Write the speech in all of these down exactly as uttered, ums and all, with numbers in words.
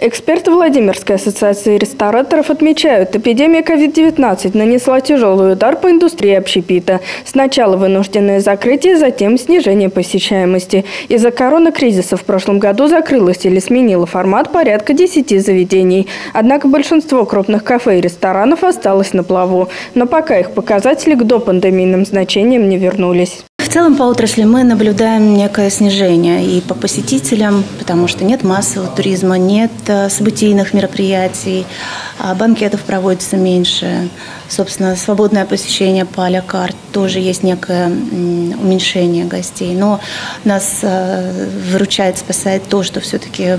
Эксперты Владимирской ассоциации рестораторов отмечают, эпидемия ковид девятнадцать нанесла тяжелый удар по индустрии общепита. Сначала вынужденное закрытие, затем снижение посещаемости. Из-за коронакризиса в прошлом году закрылось или сменило формат порядка десяти заведений. Однако большинство крупных кафе и ресторанов осталось на плаву. Но пока их показатели к допандемийным значениям не вернулись. В целом по отрасли мы наблюдаем некое снижение и по посетителям, потому что нет массового туризма, нет событийных мероприятий, банкетов проводится меньше. Собственно, свободное посещение по а-ля карт, тоже есть некое уменьшение гостей. Но нас выручает, спасает то, что все-таки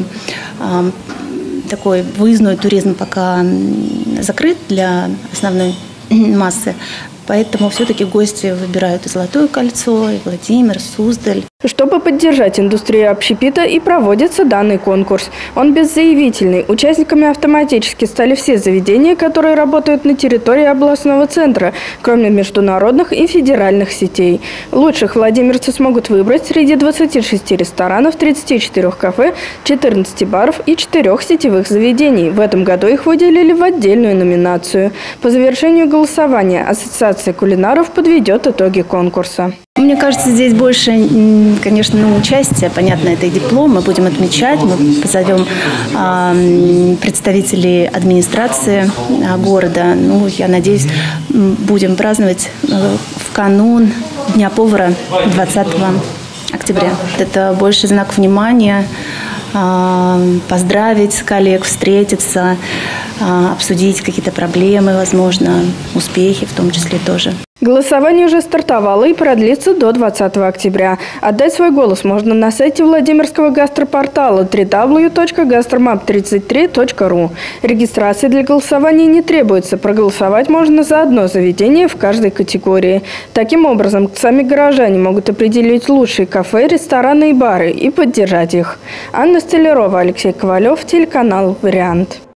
такой выездной туризм пока закрыт для основной массы. Поэтому все-таки гости выбирают и Золотое кольцо, и Владимир, Суздаль. Чтобы поддержать индустрию общепита, и проводится данный конкурс. Он беззаявительный. Участниками автоматически стали все заведения, которые работают на территории областного центра, кроме международных и федеральных сетей. Лучших владимирцы смогут выбрать среди двадцати шести ресторанов, тридцати четырёх кафе, четырнадцати баров и четырёх сетевых заведений. В этом году их выделили в отдельную номинацию. По завершению голосования Ассоциация кулинаров подведет итоги конкурса. Мне кажется, здесь больше, конечно, ну, участие, понятно, это и диплом, мы будем отмечать, мы позовем э, представителей администрации э, города. Ну, я надеюсь, будем праздновать э, в канун Дня повара двадцатого октября. Это больше знак внимания, э, поздравить коллег, встретиться, э, обсудить какие-то проблемы, возможно, успехи в том числе тоже. Голосование уже стартовало и продлится до двадцатого октября. Отдать свой голос можно на сайте Владимирского гастропортала дабл ю дабл ю дабл ю точка гастромап тридцать три точка ру. Регистрации для голосования не требуется. Проголосовать можно за одно заведение в каждой категории. Таким образом, сами горожане могут определить лучшие кафе, рестораны и бары и поддержать их. Анна Столярова, Алексей Ковалев, телеканал «Вариант».